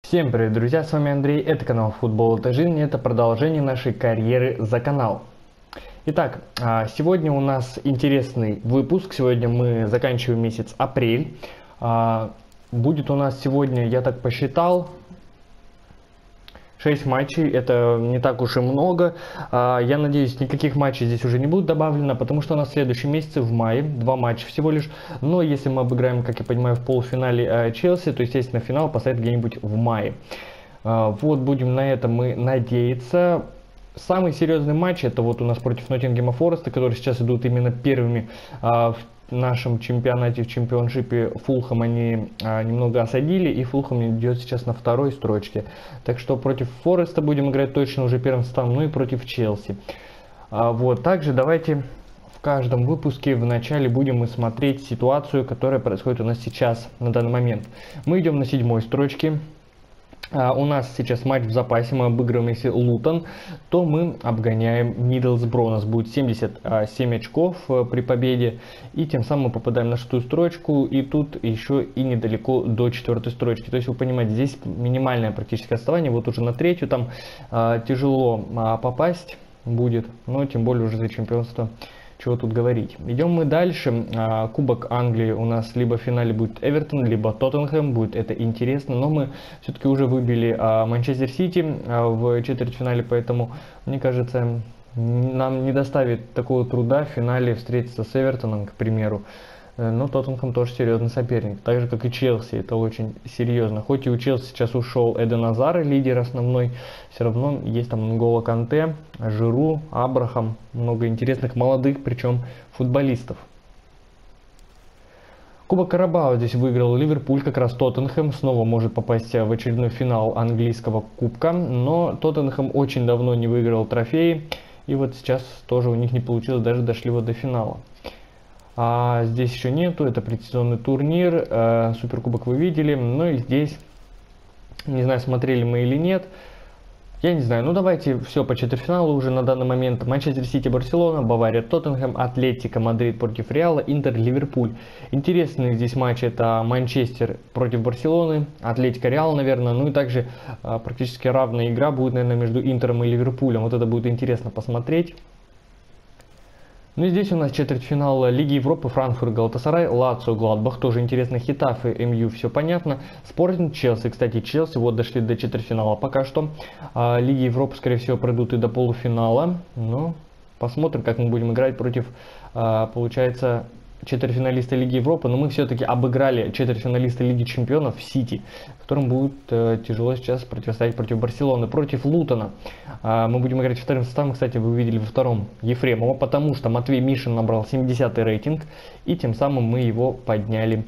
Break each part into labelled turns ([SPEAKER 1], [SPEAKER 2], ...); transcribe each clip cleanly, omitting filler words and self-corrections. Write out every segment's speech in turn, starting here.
[SPEAKER 1] Всем привет, друзья, с вами Андрей, это канал Футбол это жизнь, это продолжение нашей карьеры за канал. Итак, сегодня у нас интересный выпуск, сегодня мы заканчиваем месяц апрель. Будет у нас сегодня, я так посчитал, 6 матчей, это не так уж и много. Я надеюсь, никаких матчей здесь уже не будет добавлено, потому что у нас в следующем месяце, в мае, 2 матча всего лишь. Но если мы обыграем, как я понимаю, в полуфинале Челси, то, естественно, финал поставят где-нибудь в мае. Вот, будем на это мы надеяться. Самый серьезный матч, это вот у нас против Ноттингема Фореста, которые сейчас идут именно первыми в нашем чемпионате, в чемпионшипе. Фулхэм они немного осадили, и Фулхэм идет сейчас на второй строчке. Так что против Фореста будем играть точно уже первым составом, ну и против Челси. Вот, также давайте в каждом выпуске в начале будем мы смотреть ситуацию, которая происходит у нас сейчас, на данный момент. Мы идем на 7-й строчке. У нас сейчас матч в запасе, мы обыгрываем, если Лутон, то мы обгоняем Мидлсбро. У нас будет 77 очков при победе, и тем самым мы попадаем на 6-ю строчку, и тут еще и недалеко до 4-й строчки. То есть вы понимаете, здесь минимальное практически отставание, вот уже на 3-ю там тяжело попасть будет, но тем более уже за чемпионство. Чего тут говорить. Идем мы дальше. Кубок Англии у нас либо в финале будет Эвертон, либо Тоттенхэм. Будет это интересно. Но мы все-таки уже выбили Манчестер Сити в четвертьфинале. Поэтому, мне кажется, нам не доставит такого труда в финале встретиться с Эвертоном, к примеру. Но Тоттенхэм тоже серьезный соперник. Так же, как и Челси. Это очень серьезно. Хоть и у Челси сейчас ушел Эден Азар, лидер основной, все равно есть там Нголо Канте, Жиру, Абрахам. Много интересных молодых, причем футболистов. Кубок Карабао здесь выиграл Ливерпуль, как раз Тоттенхэм снова может попасть в очередной финал английского кубка. Но Тоттенхэм очень давно не выиграл трофеи. И вот сейчас тоже у них не получилось, даже дошли вот до финала. А здесь еще нету, это предсезонный турнир, Суперкубок вы видели, но и здесь, не знаю, смотрели мы или нет, я не знаю, ну давайте все по четвертьфиналу уже на данный момент. Манчестер Сити, Барселона, Бавария, Тоттенхэм, Атлетико, Мадрид против Реала, Интер, Ливерпуль. Интересные здесь матчи, это Манчестер против Барселоны, Атлетико, Реал, наверное, ну и также практически равная игра будет, наверное, между Интером и Ливерпулем, вот это будет интересно посмотреть. Ну и здесь у нас четвертьфинал Лиги Европы, Франкфурт, Галатасарай, Лацио, Гладбах, тоже интересно, Хетафе, МЮ, все понятно. Спортинг, Челси, кстати, Челси вот дошли до четвертьфинала пока что. Лиги Европы, скорее всего, пройдут и до полуфинала, но посмотрим, как мы будем играть против, получается, четвертьфиналиста Лиги Европы, но мы все-таки обыграли четвертьфиналиста Лиги Чемпионов в Сити, которым будет тяжело сейчас противостоять против Барселоны, против Лутона. Мы будем играть вторым составом, кстати, вы увидели во втором Ефремова, потому что Матвей Мишин набрал 70-й рейтинг, и тем самым мы его подняли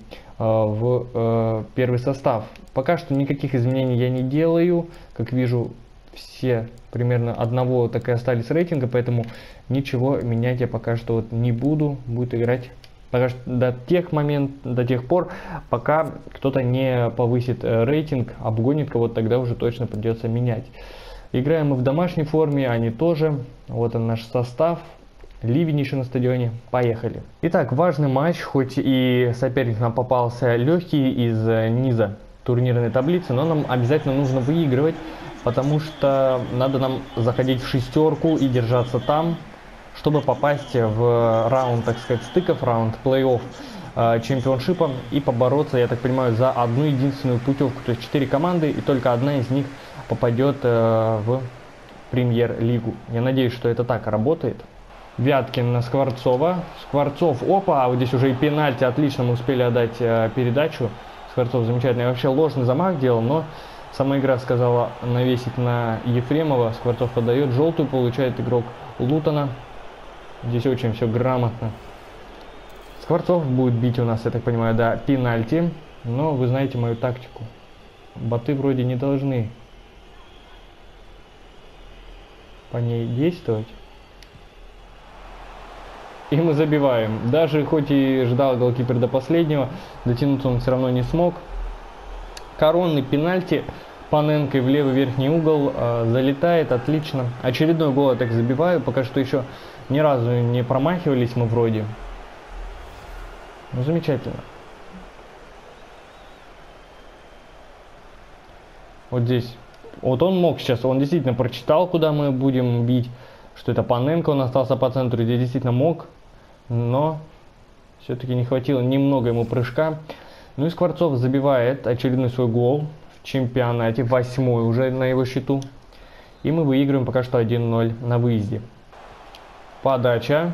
[SPEAKER 1] в первый состав. Пока что никаких изменений я не делаю, как вижу, все примерно одного так и остались рейтинга, поэтому ничего менять я пока что вот не буду, будет играть пока что до тех пор, пока кто-то не повысит рейтинг, обгонит кого-то, тогда уже точно придется менять. Играем мы в домашней форме, они тоже. Вот он наш состав. Ливень еще на стадионе. Поехали. Итак, важный матч, хоть и соперник нам попался легкий из низа турнирной таблицы, но нам обязательно нужно выигрывать, потому что надо нам заходить в шестерку и держаться там, чтобы попасть в раунд, так сказать, стыков, раунд плей-офф чемпионшипа и побороться, я так понимаю, за одну единственную путевку. То есть 4 команды, и только одна из них попадет в премьер-лигу. Я надеюсь, что это так работает. Вяткин на Скворцова. Скворцов, опа, а вот здесь уже и пенальти, отлично, мы успели отдать передачу. Скворцов замечательный. Я вообще ложный замах делал, но сама игра сказала навесить на Ефремова. Скворцов подает, желтую получает игрок Лутона. Здесь очень все грамотно. Скворцов будет бить у нас, я так понимаю, до пенальти. Но вы знаете мою тактику. Боты вроде не должны по ней действовать. И мы забиваем. Даже хоть и ждал голкипер до последнего, дотянуться он все равно не смог. Коронный пенальти. Паненкой в левый верхний угол залетает, отлично. Очередной гол я так забиваю, пока что еще ни разу не промахивались мы вроде. Ну, замечательно. Вот здесь. Вот он мог сейчас, он действительно прочитал, куда мы будем бить, что это Паненко, он остался по центру, здесь действительно мог, но все-таки не хватило немного ему прыжка. Ну и Скворцов забивает очередной свой гол в чемпионате, 8-й уже на его счету. И мы выигрываем пока что 1-0 на выезде. Подача.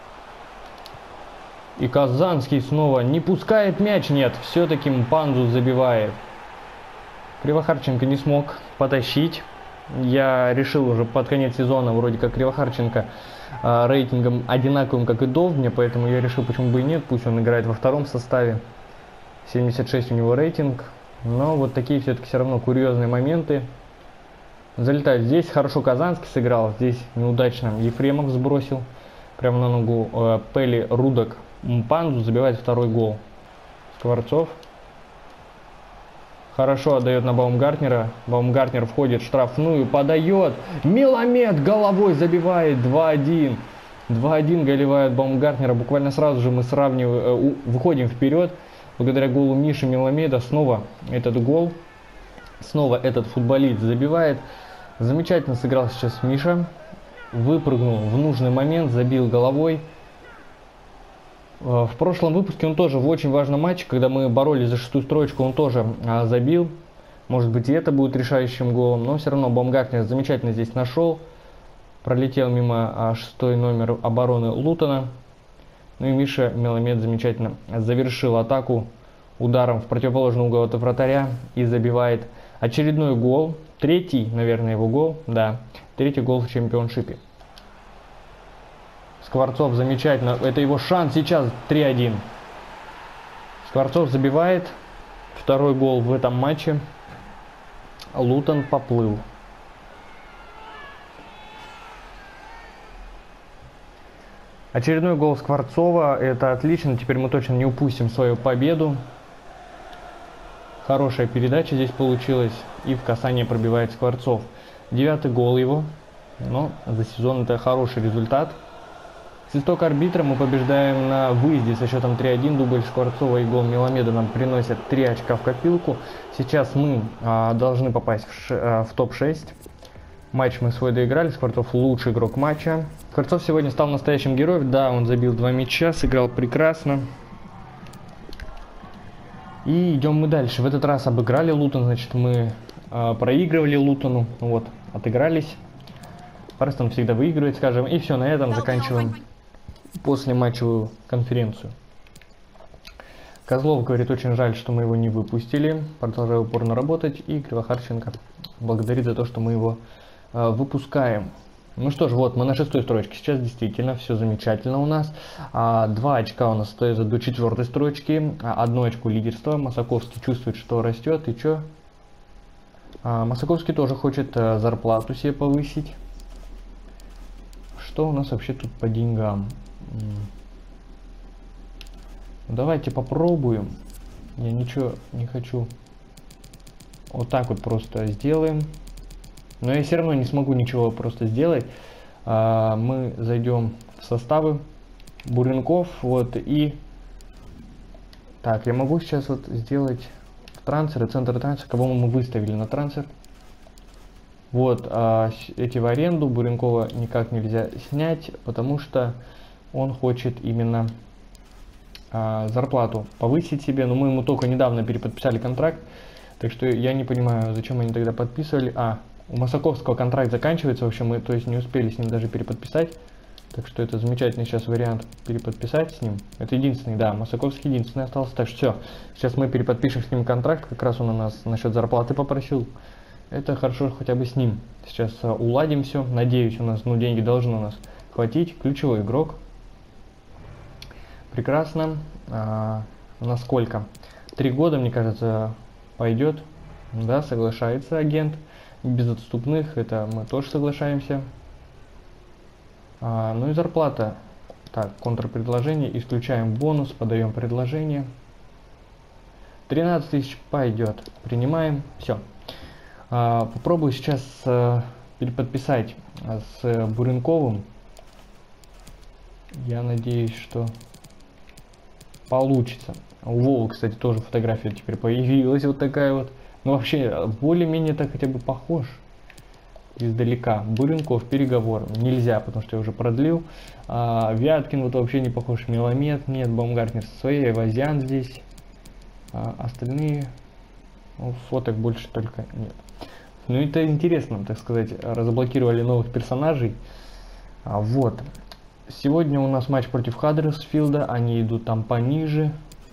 [SPEAKER 1] И Казанский снова не пускает мяч, нет, все-таки Мпанзу забивает. Кривохарченко не смог потащить. Я решил уже под конец сезона, вроде как Кривохарченко рейтингом одинаковым, как и Довбня, поэтому я решил, почему бы и нет, пусть он играет во втором составе. 76 у него рейтинг, но вот такие все-таки равно курьезные моменты. Залетает здесь, хорошо Казанский сыграл, здесь неудачно Ефремов сбросил. Прямо на ногу Пели Рудок Мпанзу забивает второй гол. Скворцов. Хорошо отдает на Баумгартнера. Баумгартнер входит в штрафную, подает. Меламед головой забивает 2-1. 2-1 голевая от Баумгартнера. Буквально сразу же мы сравниваем, выходим вперед. Благодаря голу Миши Меламеда снова этот гол. Снова этот футболист забивает. Замечательно сыграл сейчас Миша. Выпрыгнул в нужный момент, забил головой. В прошлом выпуске он тоже в очень важном матче, когда мы боролись за шестую строчку, он тоже забил. Может быть, и это будет решающим голом, но все равно Баумгартнер замечательно здесь нашел. Пролетел мимо шестой номер обороны Лутона. Ну и Миша Меламед замечательно завершил атаку ударом в противоположный угол от вратаря и забивает очередной гол. Третий, наверное, его гол. Да, третий гол в чемпионшипе. Скворцов замечательно. Это его шанс сейчас. 3-1. Скворцов забивает. Второй гол в этом матче. Лутон поплыл. Очередной гол Скворцова. Это отлично. Теперь мы точно не упустим свою победу. Хорошая передача здесь получилась. И в касание пробивает Скворцов. 9-й гол его. Но за сезон это хороший результат. Свисток арбитра, мы побеждаем на выезде со счетом 3-1. Дубль Скворцова и гол Меламеда нам приносят 3 очка в копилку. Сейчас мы должны попасть в топ-6. Матч мы свой доиграли. Скворцов лучший игрок матча. Скворцов сегодня стал настоящим героем. Да, он забил 2 мяча, сыграл прекрасно. И идем мы дальше. В этот раз обыграли Лутон, значит мы проигрывали Лутону. Вот, отыгрались. Престон всегда выигрывает, скажем. И все, на этом заканчиваем послематчевую конференцию. Козлов говорит, очень жаль, что мы его не выпустили. Продолжаю упорно работать. И Кривохарченко благодарит за то, что мы его выпускаем. Ну что ж, вот мы на 6-й строчке. Сейчас действительно все замечательно у нас. 2 очка у нас остается до 4-й строчки. 1 очко лидерства. Масаковский чувствует, что растет. И что? Масаковский тоже хочет зарплату себе повысить. Что у нас вообще тут по деньгам? Давайте попробуем. Я ничего не хочу. Вот так вот просто сделаем. Но я все равно не смогу ничего просто сделать. Мы зайдем в составы. Буренков. Вот и... Так, я могу сейчас вот сделать трансфер, центр трансфера. Кого мы выставили на трансфер? Вот, эти в аренду. Буренкова никак нельзя снять, потому что он хочет именно зарплату повысить себе. Но мы ему только недавно переподписали контракт. Так что я не понимаю, зачем они тогда подписывали. У Масаковского контракт заканчивается. В общем, мы то есть не успели с ним даже переподписать. Так что это замечательный сейчас вариант переподписать с ним. Это единственный, да, Масаковский единственный остался. Так что все, сейчас мы переподпишем с ним контракт. Как раз он у нас насчет зарплаты попросил. Это хорошо хотя бы с ним. Сейчас уладим все. Надеюсь, у нас, деньги должны у нас хватить. Ключевой игрок. Прекрасно. Насколько? 3 года, мне кажется, пойдет. Да, соглашается агент. Без отступных, это мы тоже соглашаемся. Ну и зарплата. Так, контрпредложение. Исключаем бонус, подаем предложение. 13 тысяч пойдет. Принимаем. Все. Попробую сейчас переподписать с Буренковым. Я надеюсь, что получится. У Вовы, кстати, тоже фотография теперь появилась. Вот такая вот. Ну вообще, более-менее так хотя бы похож. Издалека. Буренков, переговор. Нельзя, потому что я уже продлил. Вяткин вот вообще не похож. Меламед нет, Баумгартнер со своей, Айвазян здесь. Остальные, ну, фоток больше только нет. Ну это интересно, так сказать, разблокировали новых персонажей. Вот. Сегодня у нас матч против Хаддерсфилда, они идут там пониже.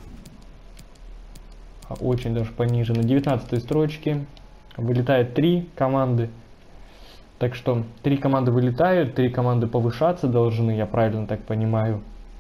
[SPEAKER 1] Очень даже пониже, на 19-й строчке. Вылетает 3 команды. Так что 3 команды вылетают, 3 команды повышаться должны, я правильно так понимаю.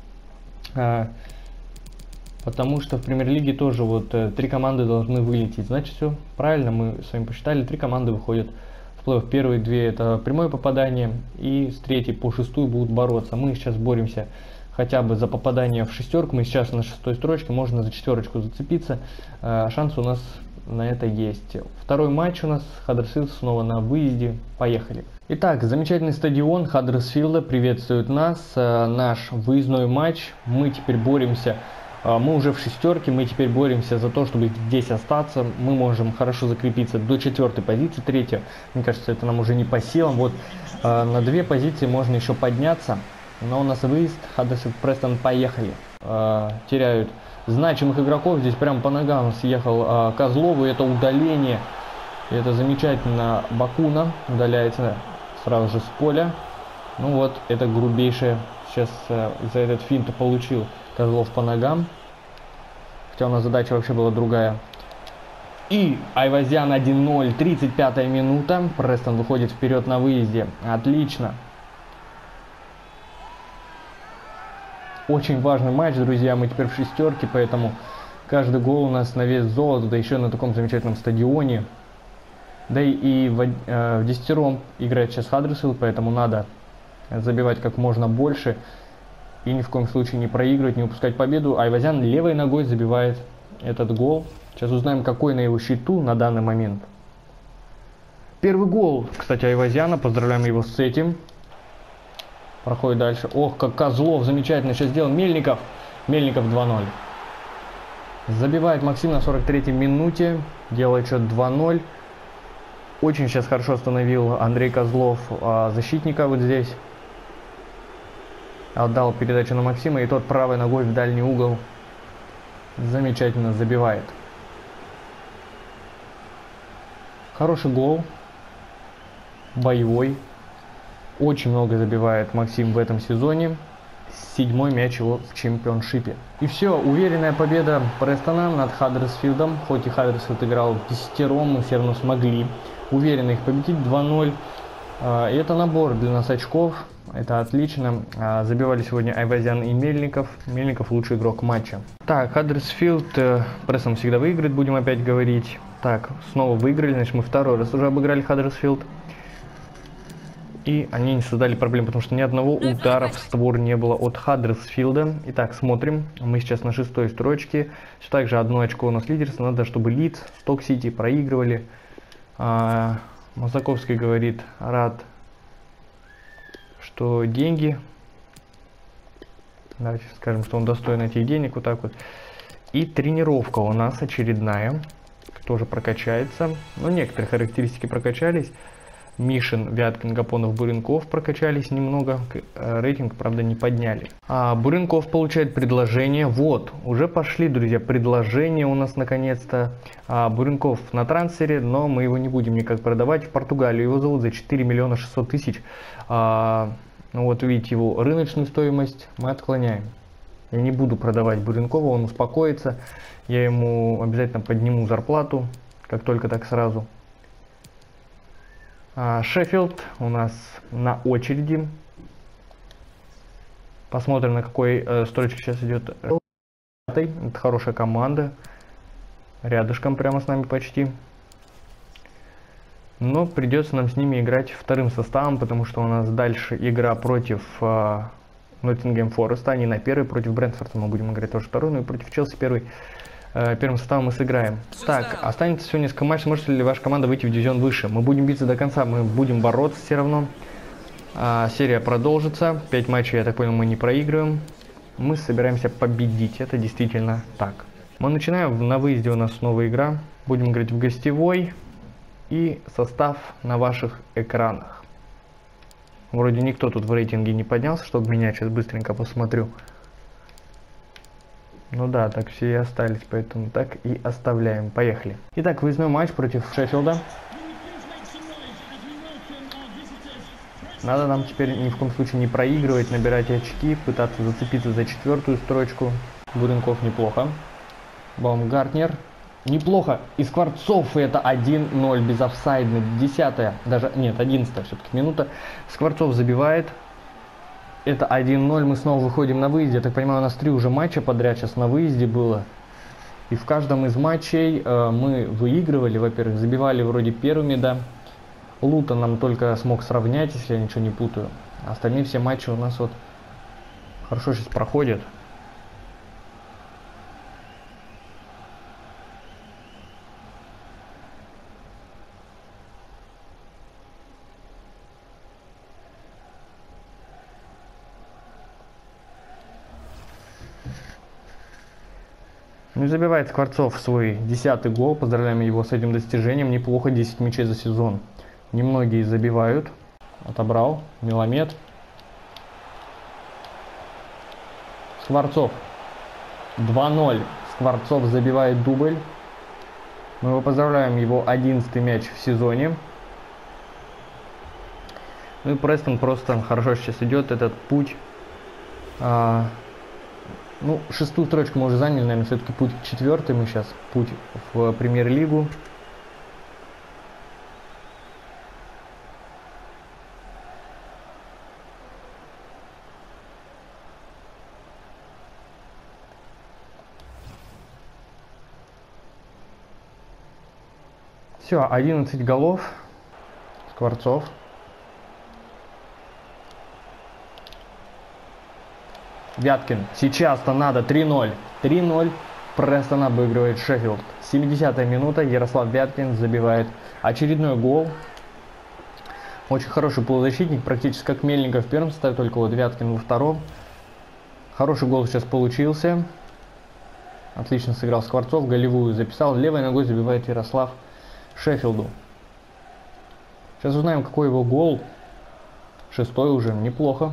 [SPEAKER 1] Потому что в премьер-лиге тоже вот 3 команды должны вылететь. Значит, все правильно, мы с вами посчитали, 3 команды выходят в плей-офф. Первые 2 это прямое попадание, и с 3 по 6 будут бороться. Мы сейчас боремся хотя бы за попадание в шестерку. Мы сейчас на 6-й строчке, можно за 4-ку зацепиться. Шанс у нас на это есть. Второй матч у нас, Хаддерсфилд снова на выезде. Поехали. Итак, замечательный стадион Хаддерсфилда приветствует нас. Наш выездной матч. Мы теперь боремся. Мы уже в шестерке, мы теперь боремся за то, чтобы здесь остаться. Мы можем хорошо закрепиться до 4-й позиции, 3-я. Мне кажется, это нам уже не по силам. Вот на 2 позиции можно еще подняться. Но у нас выезд, Хаддерсфилд, Престон, поехали. Теряют значимых игроков. Здесь прям по ногам съехал Козлов, и это удаление. И это замечательно. Бакуна удаляется сразу же с поля. Ну вот, это грубейшее. Сейчас за этот финт получил Козлов по ногам. Хотя у нас задача вообще была другая. И Айвазян 1-0, 35-я минута. Престон выходит вперед на выезде. Отлично. Очень важный матч, друзья. Мы теперь в шестерке, поэтому каждый гол у нас на вес золота, да еще на таком замечательном стадионе. Да и в десятером играет сейчас Хаддерсфилд, поэтому надо забивать как можно больше. И ни в коем случае не проигрывать, не упускать победу. Айвазян левой ногой забивает этот гол. Сейчас узнаем, какой на его счету на данный момент. Первый гол, кстати, Айвазяна. Поздравляем его с этим. Проходит дальше. Ох, как Козлов замечательно сейчас сделал. Мельников. Мельников 2-0. Забивает Максим на 43-й минуте. Делает счет 2-0. Очень сейчас хорошо остановил Андрей Козлов защитника вот здесь. Отдал передачу на Максима, и тот правой ногой в дальний угол замечательно забивает. Хороший гол. Боевой. Очень много забивает Максим в этом сезоне. 7-й мяч его в чемпионшипе. И все, уверенная победа Престона над Хаддерсфилдом. Хоть и Хаддерсфилд играл в десятером, мы все равно смогли уверенно их победить 2-0. И это набор для нас очков. Это отлично. Забивали сегодня Айвазян и Мельников. Мельников лучший игрок матча. Так, Хаддерсфилд. Престон всегда выиграет, будем опять говорить. Так, снова выиграли. Значит, мы второй раз уже обыграли Хаддерсфилд. И они не создали проблем, потому что ни одного удара в створ не было от Хаддерсфилда. Итак, смотрим. Мы сейчас на 6-й строчке. Все так же 1 очко у нас лидерство. Надо, чтобы Лидс, Сток-Сити проигрывали. Мазаковский говорит, рад, что деньги. Давайте скажем, что он достоин этих денег. Вот так вот. И тренировка у нас очередная. Тоже прокачается. Но некоторые характеристики прокачались. Мишин, Вяткин, Гапонов, Буренков прокачались немного. Рейтинг, правда, не подняли. Буренков получает предложение. Вот, уже пошли, друзья, предложения у нас наконец-то. Буренков на трансфере, но мы его не будем никак продавать. В Португалию его зовут за 4 миллиона 600 тысяч. Ну вот видите его рыночную стоимость. Мы отклоняем. Я не буду продавать Буренкова, он успокоится. Я ему обязательно подниму зарплату, как только так сразу. Шеффилд у нас на очереди. Посмотрим, на какой строчке сейчас идет. Это хорошая команда. Рядышком прямо с нами почти. Но придется нам с ними играть вторым составом, потому что у нас дальше игра против Ноттингем Фореста. Они на первый, против Брентфорда мы будем играть тоже второй, ну и против Челси первым составом мы сыграем. Так, останется всего несколько матчей. Сможет ли ваша команда выйти в дивизион выше? Мы будем биться до конца, мы будем бороться все равно. Серия продолжится. 5 матчей, я так понял, мы не проигрываем. Мы собираемся победить. Это действительно так. Мы начинаем. На выезде у нас новая игра. Будем играть в гостевой. И состав на ваших экранах. Вроде никто тут в рейтинге не поднялся, чтобы меня сейчас быстренько посмотрю. Ну да, так все и остались, поэтому так и оставляем. Поехали. Итак, выездной матч против Шеффилда. Надо нам теперь ни в коем случае не проигрывать, набирать очки, пытаться зацепиться за 4-ю строчку. Буренков неплохо. Баумгартнер. Неплохо. И Скворцов, и это 1-0 без офсайда. 10-я, даже, нет, 11-я все-таки минута. Скворцов забивает. Это 1-0. Мы снова выходим на выезде. Я так понимаю, у нас 3 уже матча подряд сейчас на выезде было. И в каждом из матчей мы выигрывали. Во-первых, забивали вроде первыми, да. Лутон нам только смог сравнять, если я ничего не путаю. Остальные все матчи у нас вот хорошо сейчас проходят. Ну и забивает Скворцов свой 10-й гол. Поздравляем его с этим достижением. Неплохо, 10 мячей за сезон. Немногие забивают. Отобрал. Меламед. Скворцов. 2-0. Скворцов забивает дубль. Мы его поздравляем. Его 11-й мяч в сезоне. Ну и Престон просто хорошо сейчас идет этот путь. Ну, 6-ю строчку мы уже заняли, наверное, все-таки путь к 4-й мы сейчас, путь в премьер-лигу. Все, 11 голов. Скворцов. Вяткин. Сейчас-то надо. 3-0. 3-0. Престон обыгрывает Шеффилд. 70-я минута. Ярослав Вяткин забивает очередной гол. Очень хороший полузащитник. Практически как Мельников в первом составе. Только вот Вяткин во втором. Хороший гол сейчас получился. Отлично сыграл Скворцов. Голевую записал. Левой ногой забивает Ярослав Шеффилду. Сейчас узнаем, какой его гол. 6-й уже. Неплохо.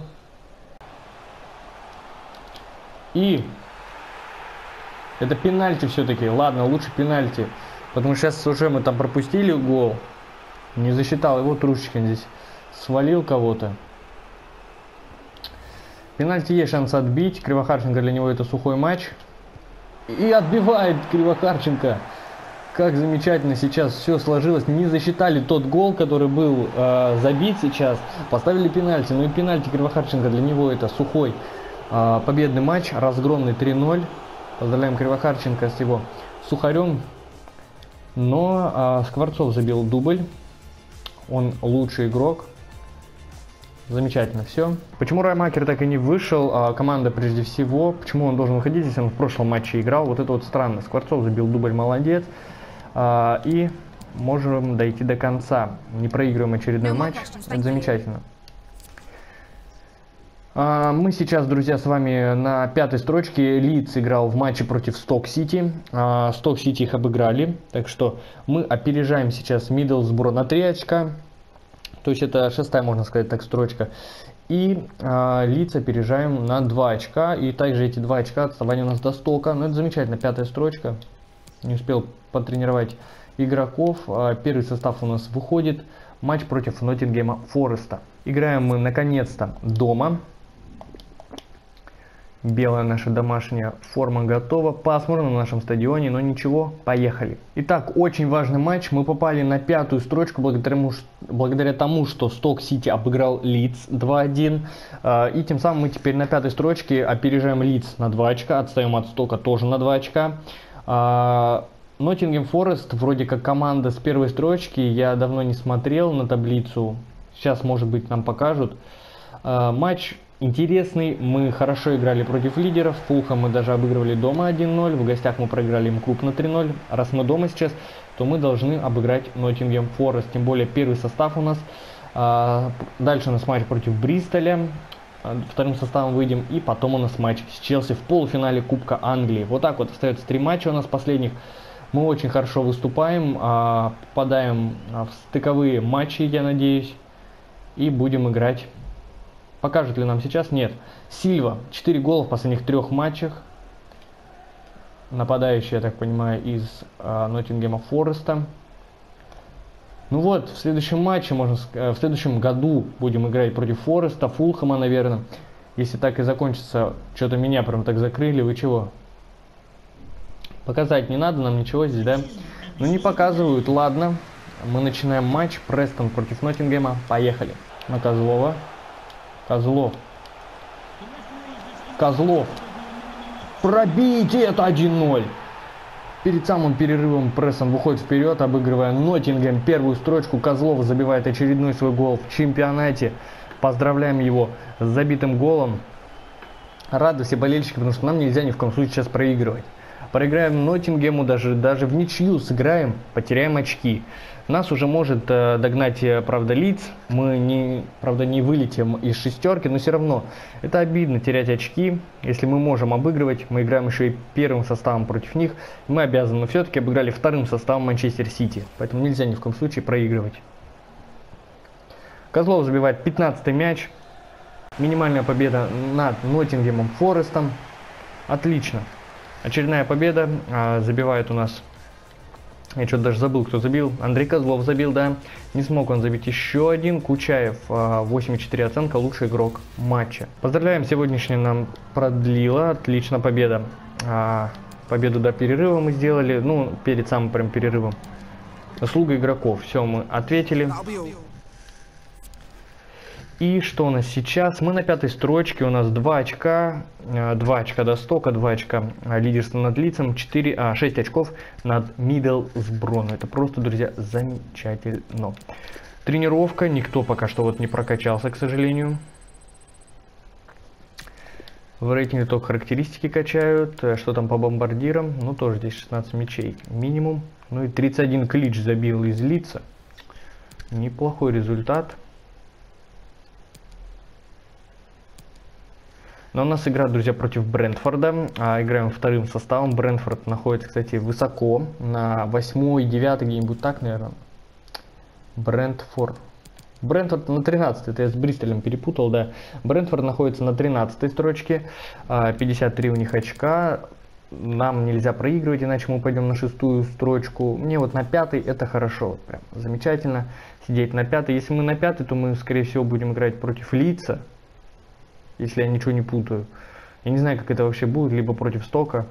[SPEAKER 1] И это пенальти все-таки. Ладно, лучше пенальти. Потому что сейчас уже мы там пропустили гол. Не засчитал его. Трушечкин здесь свалил кого-то. Пенальти есть шанс отбить. Кривохарченко, для него это сухой матч. И отбивает Кривохарченко. Как замечательно сейчас все сложилось. Не засчитали тот гол, который был забит сейчас. Поставили пенальти. Ну и пенальти Кривохарченко, для него это сухой. Победный матч, разгромный 3-0. Поздравляем Кривохарченко с его сухарем. Но Скворцов забил дубль. Он лучший игрок. Замечательно все. Почему Раймакер так и не вышел? Команда прежде всего. Почему он должен выходить, если он в прошлом матче играл? Вот это вот странно. Скворцов забил дубль, молодец. И можем дойти до конца. Не проигрываем очередной матч. Это замечательно. Мы сейчас, друзья, с вами на 5-й строчке. Лидс играл в матче против Сток-Сити. Сток-Сити их обыграли. Так что мы опережаем сейчас Миддлсбро на 3 очка. То есть это 6-я, можно сказать, так, строчка. И Лидс опережаем на 2 очка. И также эти 2 очка отставания у нас до Стока. Ну это замечательно, 5-я строчка. Не успел потренировать игроков. Первый состав у нас выходит. Матч против Ноттингема Фореста. Играем мы наконец-то дома. Белая наша домашняя форма готова. Пасмурно на нашем стадионе, но ничего, поехали. Итак, очень важный матч. Мы попали на 5-ю строчку благодаря тому, что Сток-Сити обыграл Лидс 2-1. И тем самым мы теперь на 5-й строчке опережаем Лидс на 2 очка. Отстаем от Стока тоже на 2 очка. Ноттингем Форест вроде как команда с первой строчки. Я давно не смотрел на таблицу. Сейчас, может быть, нам покажут. Матч интересный. Мы хорошо играли против лидеров. Фулхэм мы даже обыгрывали дома 1-0. В гостях мы проиграли им крупно 3-0. Раз мы дома сейчас, то мы должны обыграть Ноттингем Форест. Тем более первый состав у нас. Дальше у нас матч против Бристоля. вторым составом выйдем, и потом у нас матч с Челси в полуфинале Кубка Англии. Вот так вот остается 3 матча у нас последних. Мы очень хорошо выступаем, попадаем в стыковые матчи, я надеюсь, и будем играть. Покажет ли нам сейчас? Нет. Сильва, 4 гола в последних 3 матчах. Нападающий, я так понимаю, из Ноттингема Фореста. Ну вот, в следующем матче, в следующем году будем играть против Фореста, Фулхэма, наверное. Если так и закончится, что-то меня прям так закрыли, вы чего? Показать не надо нам ничего здесь, да? Ну не показывают, ладно. Мы начинаем матч, Престон против Ноттингема, поехали. На Козлова. Козлов. Козлов. Пробейте, это 1-0. Перед самым перерывом Престон выходит вперед, обыгрывая Ноттингем. Первую строчку. Козлов забивает очередной свой гол в чемпионате. Поздравляем его с забитым голом. Рады все болельщики, потому что нам нельзя ни в коем случае сейчас проигрывать. Проиграем Ноттингему, даже в ничью сыграем, потеряем очки. Нас уже может догнать, правда, Лидс. Мы, правда, не вылетим из шестерки, но все равно это обидно терять очки. Если мы можем обыгрывать, мы играем еще и первым составом против них. Мы обязаны, но все-таки обыграли вторым составом Манчестер Сити. Поэтому нельзя ни в коем случае проигрывать. Козлов забивает 15-й мяч. Минимальная победа над Ноттингемом Форестом. Отлично. Очередная победа. Забивает у нас... Я что-то даже забыл, кто забил. Андрей Козлов забил, да. Не смог он забить еще один. Кучаев, 8,4 оценка, лучший игрок матча. Поздравляем, сегодняшний нам продлило. Отлично, победа. Победу до перерыва мы сделали. Ну, перед самым прям перерывом. Заслуга игроков. Все, мы ответили. И что у нас сейчас? Мы на 5-й строчке, у нас 2 очка, 2 очка до стока, 2 очка лидерства над Лидсом, 6 очков над Миддлсбро. Это просто, друзья, замечательно. Тренировка, никто пока что вот не прокачался, к сожалению. В рейтинге только характеристики качают. Что там по бомбардирам? Ну, тоже здесь 16 мячей минимум. Ну и 31 клич забил из Лидса. Неплохой результат. Но у нас игра, друзья, против Брентфорда. Играем вторым составом. Брентфорд находится, кстати, высоко. На 8-й, 9-й, где-нибудь так, наверное. Брентфорд на 13-й. Это я с Бристолем перепутал, да. Брентфорд находится на 13-й строчке. 53 у них очка. Нам нельзя проигрывать, иначе мы пойдем на 6-ю строчку. Мне вот на 5-й это хорошо. Вот прям замечательно сидеть на 5-й. Если мы на 5-й, то мы, скорее всего, будем играть против Лидса. Если я ничего не путаю. Я не знаю, как это вообще будет, либо против Стока.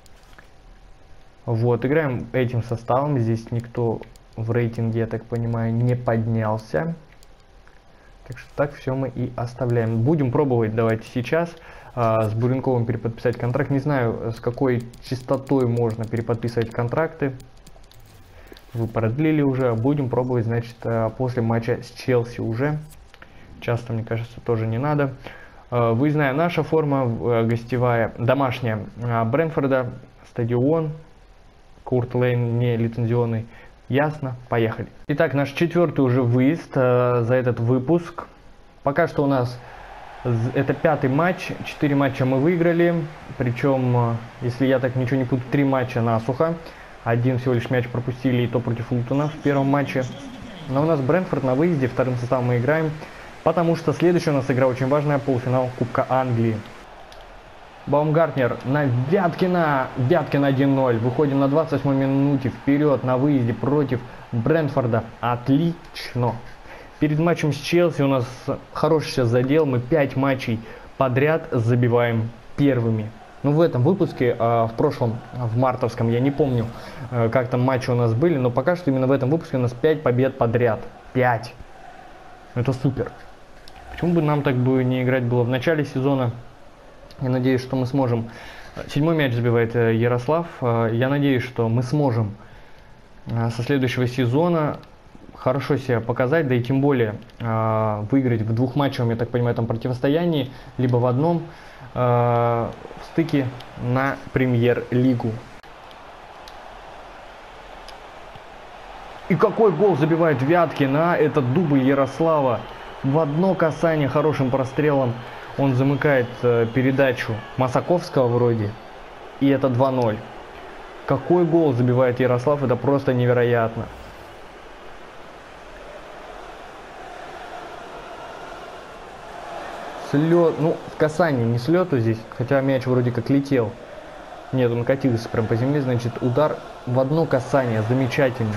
[SPEAKER 1] Вот, играем этим составом. Здесь никто в рейтинге, я так понимаю, не поднялся. Так что так все мы и оставляем. Будем пробовать, давайте сейчас с Буренковым переподписать контракт. Не знаю, с какой частотой можно переподписывать контракты. Вы продлили уже. Будем пробовать, значит, после матча с Челси уже. Часто, мне кажется, тоже не надо. Выездная наша форма, гостевая, домашняя Брентфорда, стадион, Курт Лейн не лицензионный. Ясно, поехали. Итак, наш 4-й уже выезд за этот выпуск. Пока что у нас это 5-й матч, 4 матча мы выиграли. Причем, если я так ничего не путаю, 3 матча насухо. Один всего лишь мяч пропустили, и то против Лутона в первом матче. Но у нас Брентфорд на выезде, вторым составом мы играем. Потому что следующая у нас игра очень важная, полуфинал Кубка Англии. Баумгартнер на Вяткина. Вяткин 1-0. Выходим на 28-й минуте вперед на выезде против Брентфорда. Отлично. Перед матчем с Челси у нас хороший сейчас задел. Мы 5 матчей подряд забиваем первыми. Ну, в этом выпуске, в прошлом, в мартовском, я не помню, как там матчи у нас были. Но пока что именно в этом выпуске у нас 5 побед подряд. 5. Это супер. Почему бы нам так бы не играть было в начале сезона? Я надеюсь, что мы сможем. 7-й мяч забивает Ярослав. Я надеюсь, что мы сможем со следующего сезона хорошо себя показать, да и тем более выиграть в 2 матчах, я так понимаю, там противостоянии, либо в одном в стыке на Премьер-лигу. И какой гол забивает Вяткин, а? Это дубль Ярослава. В одно касание хорошим прострелом Он замыкает передачу Масаковского вроде. И это 2-0. Какой гол забивает Ярослав, это просто невероятно. Слет, ну, в касании, не слету здесь, хотя мяч вроде как летел. Нет, он катился прям по земле, значит, удар в одно касание, замечательно.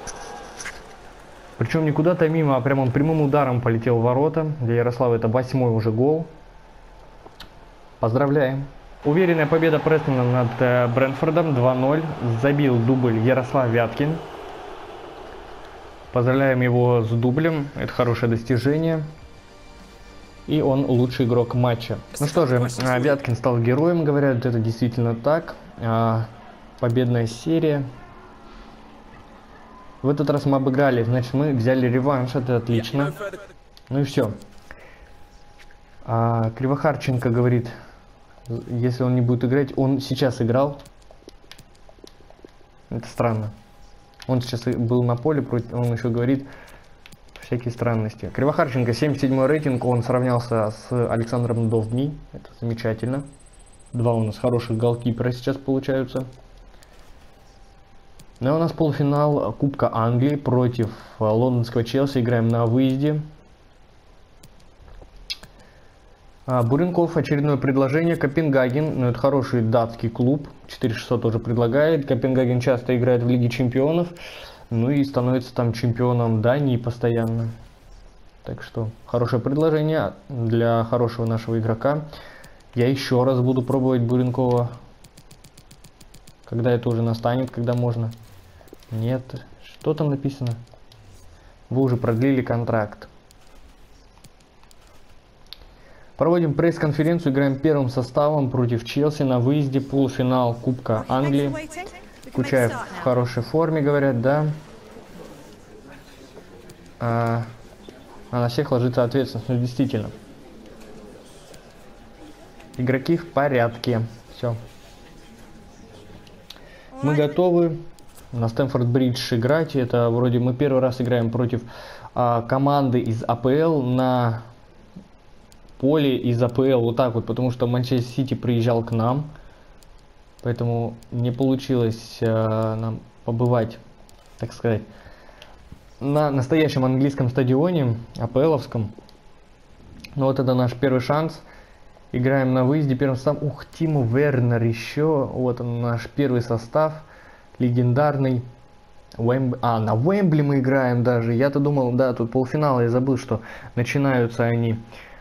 [SPEAKER 1] Причем не куда-то мимо, а прямо он прямым ударом полетел в ворота. Для Ярослава это 8-й уже гол. Поздравляем. Уверенная победа Престона над Брентфордом 2-0. Забил дубль Ярослав Вяткин. Поздравляем его с дублем, это хорошее достижение. И он лучший игрок матча. Ну что же, Вяткин стал героем, говорят, это действительно так. Победная серия. В этот раз мы обыграли, значит мы взяли реванш, это отлично. Ну и все. Кривохарченко говорит, если он не будет играть, он сейчас играл. Это странно. Он сейчас был на поле, он еще говорит всякие странности. Кривохарченко, 77-й рейтинг, он сравнялся с Александром Довбней. Это замечательно. Два у нас хороших голкипера сейчас получаются. Ну, у нас полуфинал Кубка Англии против лондонского Челси. Играем на выезде. Буренков, очередное предложение. Копенгаген, ну это хороший датский клуб. 4600 тоже предлагает. Копенгаген часто играет в Лиге Чемпионов. Ну и становится там чемпионом Дании постоянно. Так что, хорошее предложение для хорошего нашего игрока. Я еще раз буду пробовать Буренкова. Когда это уже настанет, когда можно. Нет, что там написано? Вы уже продлили контракт. Проводим пресс-конференцию, играем первым составом против Челси на выезде, полуфинал Кубка Англии. Кучаев в хорошей форме, говорят, да. А на всех ложится ответственность, ну действительно. Игроки в порядке, все. Мы готовы на Стэмфорд-Бридж играть. Это вроде мы первый раз играем против команды из АПЛ на поле из АПЛ. Вот так вот, потому что Манчестер Сити приезжал к нам. Поэтому не получилось нам побывать, так сказать, на настоящем английском стадионе, АПЛовском. Но вот это наш первый шанс. Играем на выезде первым составом. Ух, Тимо Вернер еще. Вот он наш первый состав. Легендарный. На Уэмбли мы играем даже. Я-то думал, да, тут полуфинал. Я забыл, что начинаются они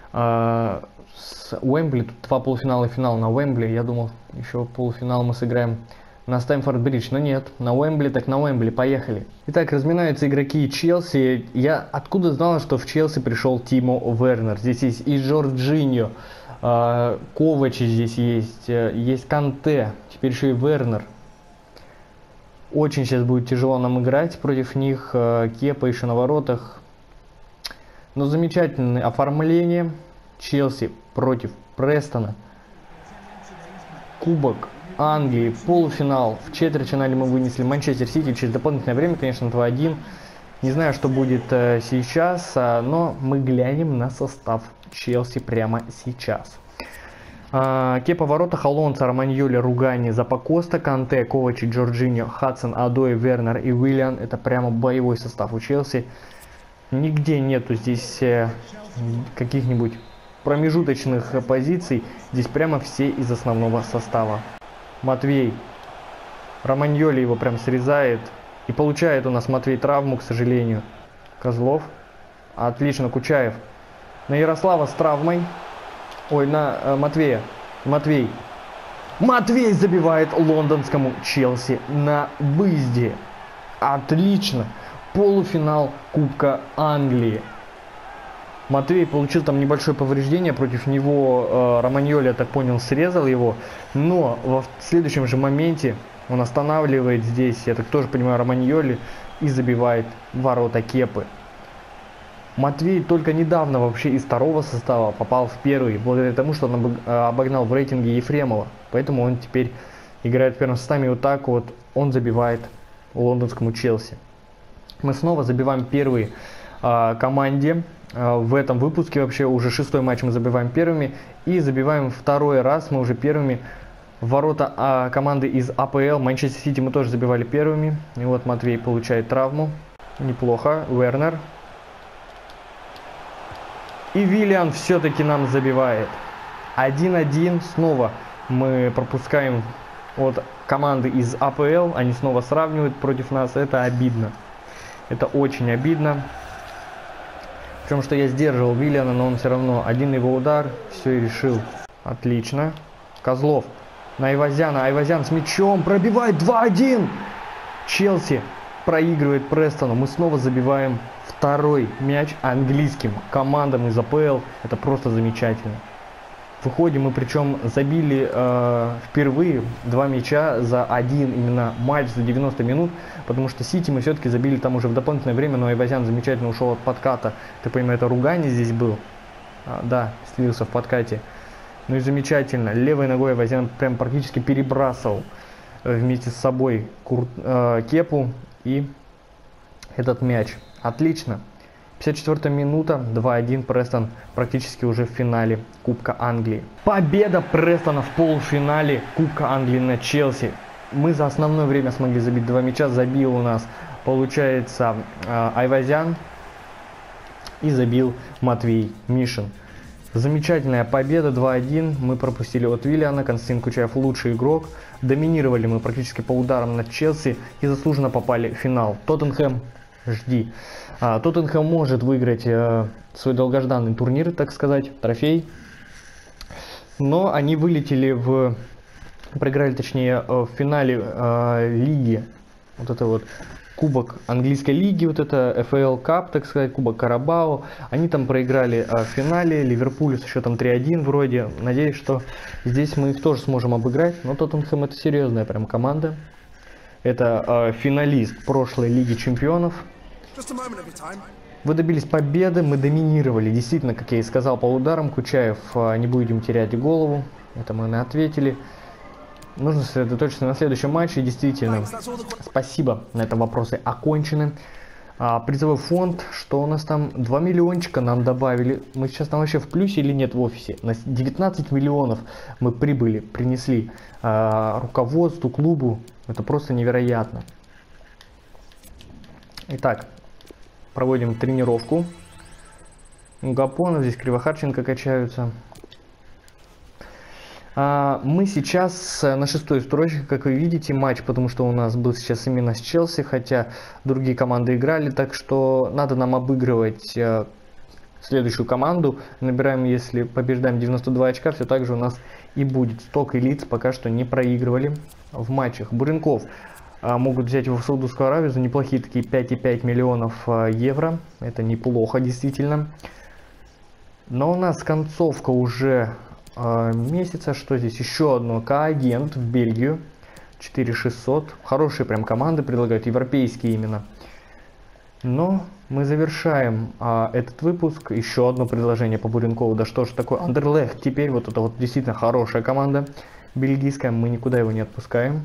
[SPEAKER 1] с Уэмбли. Тут два полуфинала и финал на Уэмбли. Я думал, еще полуфинал мы сыграем на Стэмфорд-Бридж. Но нет, на Уэмбли так на Уэмбли. Поехали. Итак, разминаются игроки Челси. Я откуда знал, что в Челси пришел Тимо Вернер? Здесь есть и Жоржиньо. Ковачи здесь есть Канте, теперь еще и Вернер. Очень сейчас будет тяжело нам играть против них. Кепа еще на воротах. Но замечательное оформление. Челси против Престона. Кубок Англии, полуфинал. В четвертьфинале мы вынесли Манчестер Сити через дополнительное время, конечно, 2-1. Не знаю, что будет сейчас, но мы глянем на состав Челси прямо сейчас. Кепа в воротах, Алонсо, Романьоли, Ругани, Запакоста, Канте, Ковачи, Джорджиньо, Хадсон, Адой, Вернер и Уильян. Это прямо боевой состав у Челси. Нигде нету здесь каких-нибудь промежуточных позиций. Здесь прямо все из основного состава. Матвей. Романьоли его прям срезает. И получает у нас Матвей травму, к сожалению. Козлов. Отлично, Кучаев. На Ярослава с травмой. Ой, на Матвея. Матвей забивает лондонскому Челси на выезде. Отлично. Полуфинал Кубка Англии. Матвей получил там небольшое повреждение. Против него Романьоли, я так понял, срезал его. Но в следующем же моменте он останавливает здесь, я так тоже понимаю, Романьоли и забивает ворота Кепы. Матвей только недавно вообще из второго состава попал в первый, благодаря тому, что он обогнал в рейтинге Ефремова. Поэтому он теперь играет в первом составе, и вот так вот он забивает лондонскому Челси. Мы снова забиваем первые команде. В этом выпуске вообще уже 6-й матч мы забиваем первыми. И забиваем второй раз мы уже первыми в ворота команды из АПЛ. Манчестер Сити мы тоже забивали первыми. И вот Матвей получает травму. Неплохо. Вернер. И Виллиан все-таки нам забивает. 1-1. Снова мы пропускаем от команды из АПЛ. Они снова сравнивают против нас. Это обидно. Это очень обидно. Причем, что я сдерживал Виллиана, но он все равно. Один его удар. Все и решил. Отлично. Козлов. На Айвазяна. Айвазян с мячом. Пробивает 2-1. Челси проигрывает Престону. Мы снова забиваем второй мяч английским командам из АПЛ. Это просто замечательно. Выходим мы, причем забили впервые 2 мяча за один именно матч за 90 минут, потому что Сити мы все-таки забили там уже в дополнительное время, но Айвазян замечательно ушел от подката. Ты понимаешь, это ругание здесь был. Да, слился в подкате. Ну и замечательно. Левой ногой Айвазян прям практически перебрасывал вместе с собой кепу и этот мяч. Отлично. 54-я минута, 2-1, Престон практически уже в финале Кубка Англии. Победа Престона в полуфинале Кубка Англии над Челси. Мы за основное время смогли забить 2 мяча, забил у нас, получается, Айвазян и забил Матвей Мишин. Замечательная победа, 2-1, мы пропустили от Виллиана, Константин Кучаев лучший игрок. Доминировали мы практически по ударам над Челси и заслуженно попали в финал. Тоттенхэм, жди. Тоттенхэм может выиграть свой долгожданный турнир, так сказать, трофей. Но они вылетели проиграли, точнее, в финале лиги, вот это вот Кубок английской лиги, вот это FAL Cup, так сказать, Кубок Карабао. Они там проиграли в финале Ливерпулю с счетом 3-1 вроде. Надеюсь, что здесь мы их тоже сможем обыграть. Но Тоттенхэм это серьезная прям команда. Это финалист прошлой Лиги Чемпионов. Вы добились победы, мы доминировали. Действительно, как я и сказал, по ударам. Кучаев, не будем терять голову. Это мы ответили. Нужно сосредоточиться на следующем матче. Действительно, спасибо, на этом вопросы окончены. Призовой фонд, что у нас там? 2 миллиончика нам добавили. Мы сейчас там вообще в плюсе или нет в офисе? На 19 миллионов мы прибыли, принесли руководству, клубу. Это просто невероятно. Итак, проводим тренировку. Гапонов, здесь Кривохарченко качаются. Мы сейчас на 6-й строчке, как вы видите, матч, потому что у нас был сейчас именно с Челси, хотя другие команды играли, так что надо нам обыгрывать следующую команду. Набираем, если побеждаем 92 очка, все так же у нас и будет. Сток и Лидс пока что не проигрывали в матчах. Буренков могут взять его в Саудовскую Аравию за неплохие такие 5,5 миллионов евро. Это неплохо, действительно. Но у нас концовка уже месяца. Что здесь? Еще одно К-агент в Бельгию. 4600. Хорошие прям команды предлагают, европейские именно. Но мы завершаем этот выпуск. Еще одно предложение по Буренкову. Да что ж такое? Андерлехт теперь. Вот это вот действительно хорошая команда бельгийская. Мы никуда его не отпускаем.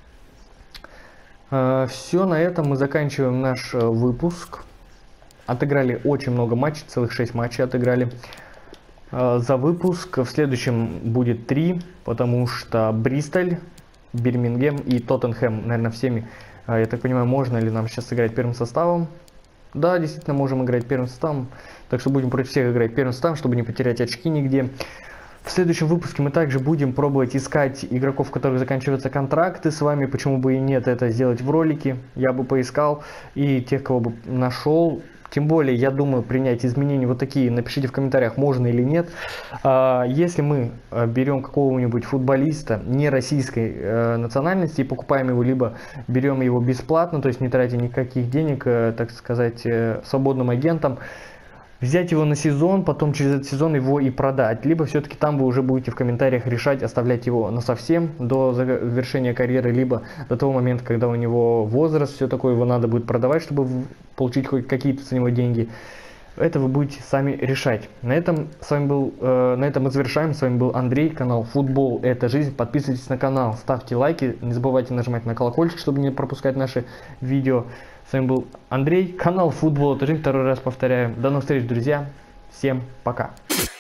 [SPEAKER 1] Все, на этом мы заканчиваем наш выпуск. Отыграли очень много матчей. Целых 6 матчей отыграли. За выпуск в следующем будет 3, потому что Бристоль, Бирмингем и Тоттенхэм, наверное, всеми, я так понимаю, можно ли нам сейчас играть первым составом. Да, действительно, можем играть первым составом, так что будем против всех играть первым составом, чтобы не потерять очки нигде. В следующем выпуске мы также будем пробовать искать игроков, у которых заканчиваются контракты с вами, почему бы и нет, это сделать в ролике, я бы поискал, и тех, кого бы нашел. Тем более, я думаю, принять изменения вот такие, напишите в комментариях, можно или нет. Если мы берем какого-нибудь футболиста не российской национальности и покупаем его, либо берем его бесплатно, то есть не тратя никаких денег, так сказать, свободным агентом, взять его на сезон, потом через этот сезон его и продать. Либо все-таки там вы уже будете в комментариях решать, оставлять его насовсем до завершения карьеры, либо до того момента, когда у него возраст, все такое, его надо будет продавать, чтобы получить хоть какие-то с него деньги. Это вы будете сами решать. На этом мы завершаем. С вами был Андрей, канал Футбол это жизнь. Подписывайтесь на канал, ставьте лайки, не забывайте нажимать на колокольчик, чтобы не пропускать наши видео. С вами был Андрей, канал Футбол это жизнь, второй раз повторяю. До новых встреч, друзья. Всем пока.